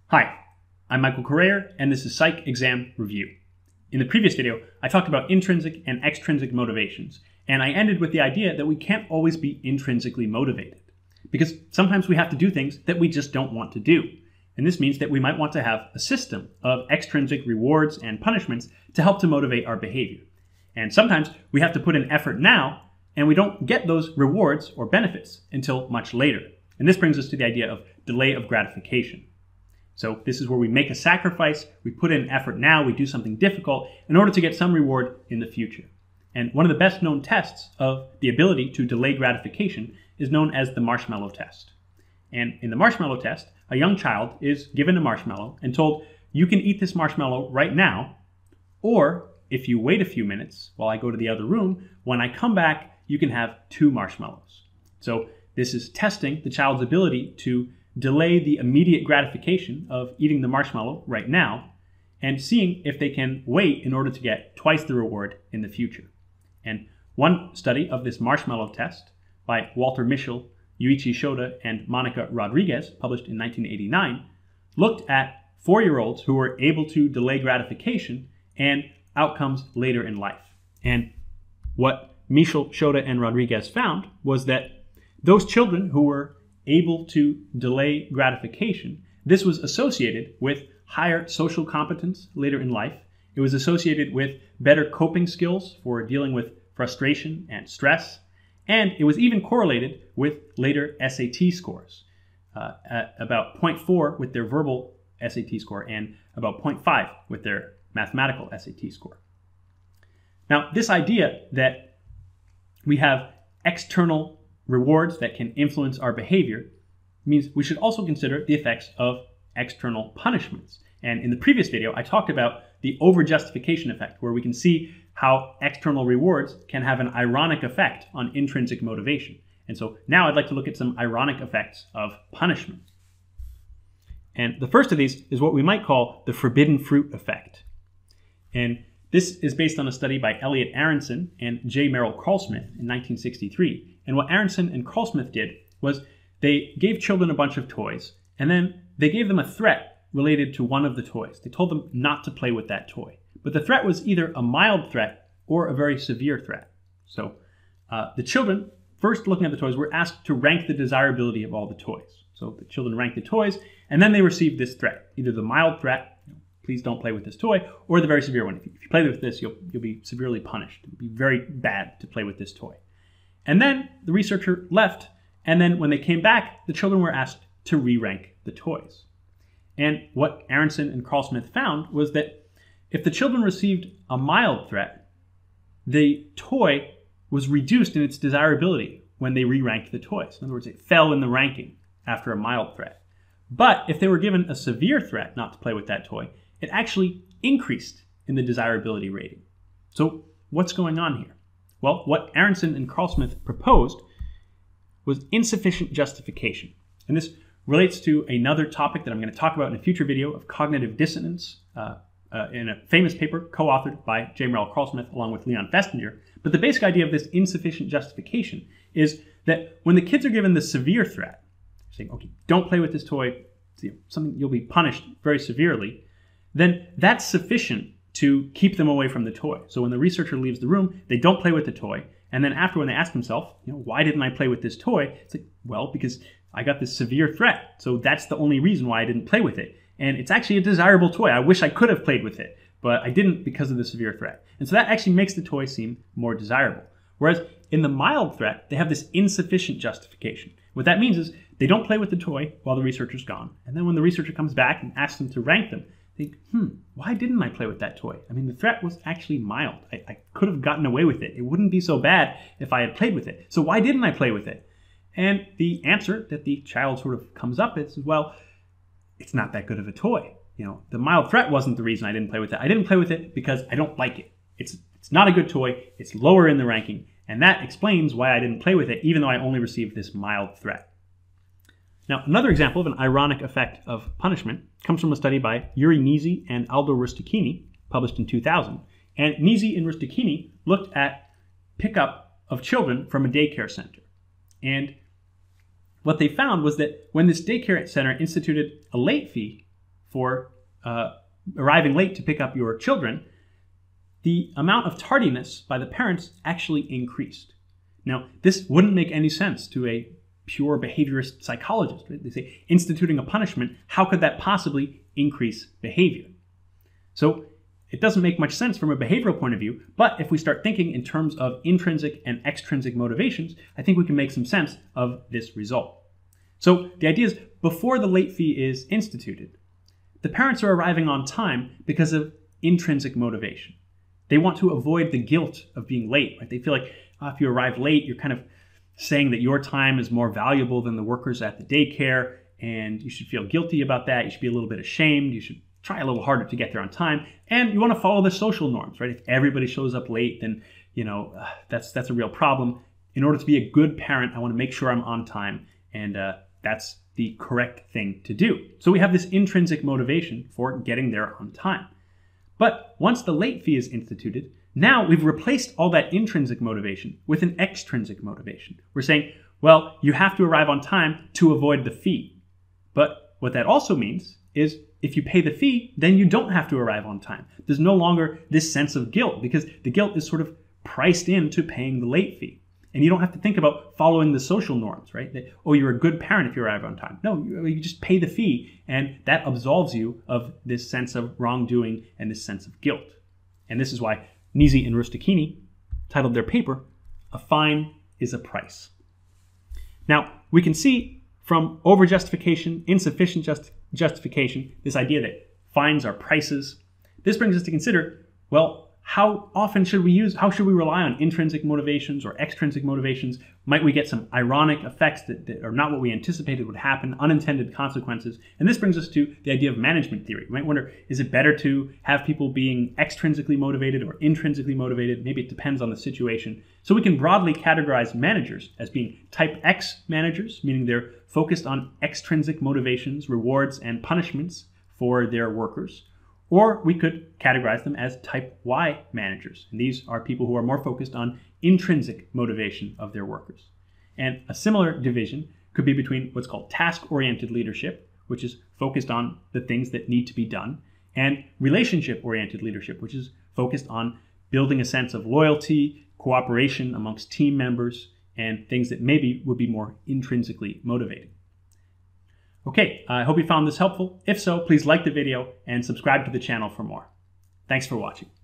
Hi, I'm Michael Correa, and this is Psych Exam Review. In the previous video, I talked about intrinsic and extrinsic motivations, and I ended with the idea that we can't always be intrinsically motivated, because sometimes we have to do things that we just don't want to do. And this means that we might want to have a system of extrinsic rewards and punishments to help to motivate our behavior. And sometimes we have to put in effort now, and we don't get those rewards or benefits until much later. And this brings us to the idea of delay of gratification. So this is where we make a sacrifice, we put in effort now, we do something difficult in order to get some reward in the future. And one of the best known tests of the ability to delay gratification is known as the Marshmallow Test. And in the Marshmallow Test, a young child is given a marshmallow and told, you can eat this marshmallow right now, or if you wait a few minutes while I go to the other room, when I come back, you can have 2 marshmallows. So this is testing the child's ability to delay the immediate gratification of eating the marshmallow right now and seeing if they can wait in order to get twice the reward in the future. And one study of this marshmallow test by Walter Mischel, Yuichi Shoda, and Monica Rodriguez, published in 1989, looked at 4-year-olds who were able to delay gratification and outcomes later in life. And what Mischel, Shoda, and Rodriguez found was that those children who were able to delay gratification, this was associated with higher social competence later in life. It was associated with better coping skills for dealing with frustration and stress. And it was even correlated with later SAT scores, at about 0.4 with their verbal SAT score and about 0.5 with their mathematical SAT score. Now, this idea that we have external rewards that can influence our behavior means we should also consider the effects of external punishments. And in the previous video, I talked about the over-justification effect, where we can see how external rewards can have an ironic effect on intrinsic motivation. And so now I'd like to look at some ironic effects of punishment. And the first of these is what we might call the forbidden fruit effect. And this is based on a study by Elliot Aronson and J. Merrill Carlsmith in 1963. And what Aronson and Carlsmith did was they gave children a bunch of toys, and then they gave them a threat related to one of the toys. They told them not to play with that toy. But the threat was either a mild threat or a very severe threat. So the children, first looking at the toys, were asked to rank the desirability of all the toys. So the children ranked the toys, and then they received this threat, either the mild threat, please don't play with this toy, or the very severe one. If you play with this, you'll be severely punished. It'll be very bad to play with this toy. And then the researcher left, and then when they came back, the children were asked to re-rank the toys. And what Aronson and Carlsmith found was that if the children received a mild threat, the toy was reduced in its desirability when they re-ranked the toys. In other words, it fell in the ranking after a mild threat. But if they were given a severe threat not to play with that toy, it actually increased in the desirability rating. So what's going on here? Well, what Aronson and Carlsmith proposed was insufficient justification. And this relates to another topic that I'm going to talk about in a future video of cognitive dissonance in a famous paper co-authored by J. Merrill Carlsmith along with Leon Festinger. But the basic idea of this insufficient justification is that when the kids are given the severe threat, saying, okay, don't play with this toy, something you'll be punished very severely, then that's sufficient to keep them away from the toy. So when the researcher leaves the room, they don't play with the toy. And then after, when they ask themselves, why didn't I play with this toy? It's like, well, because I got this severe threat. So that's the only reason why I didn't play with it. And it's actually a desirable toy. I wish I could have played with it, but I didn't because of the severe threat. And so that actually makes the toy seem more desirable. Whereas in the mild threat, they have this insufficient justification. What that means is they don't play with the toy while the researcher's gone. And then when the researcher comes back and asks them to rank them, think, why didn't I play with that toy? I mean, the threat was actually mild. I could have gotten away with it. It wouldn't be so bad if I had played with it. So why didn't I play with it? And the answer that the child sort of comes up with is, well, it's not that good of a toy. The mild threat wasn't the reason I didn't play with it. I didn't play with it because I don't like it. It's not a good toy. It's lower in the ranking. And that explains why I didn't play with it, even though I only received this mild threat. Now, another example of an ironic effect of punishment comes from a study by Yuri Nisi and Aldo Rusticchini, published in 2000. And Nisi and Rusticchini looked at pickup of children from a daycare center. And what they found was that when this daycare center instituted a late fee for arriving late to pick up your children, the amount of tardiness by the parents actually increased. Now, this wouldn't make any sense to a pure behaviorist psychologist. Right? They say, instituting a punishment, how could that possibly increase behavior? So it doesn't make much sense from a behavioral point of view, but if we start thinking in terms of intrinsic and extrinsic motivations, I think we can make some sense of this result. So the idea is, before the late fee is instituted, the parents are arriving on time because of intrinsic motivation. They want to avoid the guilt of being late. Right? They feel like if you arrive late, you're kind of saying that your time is more valuable than the workers at the daycare, and you should feel guilty about that. You should be a little bit ashamed. You should try a little harder to get there on time, and you want to follow the social norms, right? If everybody shows up late, then that's a real problem. In order to be a good parent, I want to make sure I'm on time, and that's the correct thing to do. So we have this intrinsic motivation for getting there on time. But once the late fee is instituted, now we've replaced all that intrinsic motivation with an extrinsic motivation. We're saying, well, you have to arrive on time to avoid the fee. But what that also means is if you pay the fee, then you don't have to arrive on time. There's no longer this sense of guilt because the guilt is sort of priced into paying the late fee. And you don't have to think about following the social norms, right? That, oh, you're a good parent if you arrive on time. No, you just pay the fee, and that absolves you of this sense of wrongdoing and this sense of guilt. And this is why Nisi and Rusticchini titled their paper, "A Fine is a Price." Now, we can see from over-justification, insufficient justification, this idea that fines are prices. This brings us to consider, well, how should we rely on intrinsic motivations or extrinsic motivations? Might we get some ironic effects that are not what we anticipated would happen, unintended consequences? And this brings us to the idea of management theory. You might wonder, is it better to have people being extrinsically motivated or intrinsically motivated? Maybe it depends on the situation. So we can broadly categorize managers as being type X managers, meaning they're focused on extrinsic motivations, rewards, and punishments for their workers. Or we could categorize them as type Y managers. And these are people who are more focused on intrinsic motivation of their workers. And a similar division could be between what's called task-oriented leadership, which is focused on the things that need to be done, and relationship-oriented leadership, which is focused on building a sense of loyalty, cooperation amongst team members, and things that maybe would be more intrinsically motivating. Okay, I hope you found this helpful. If so, please like the video and subscribe to the channel for more. Thanks for watching.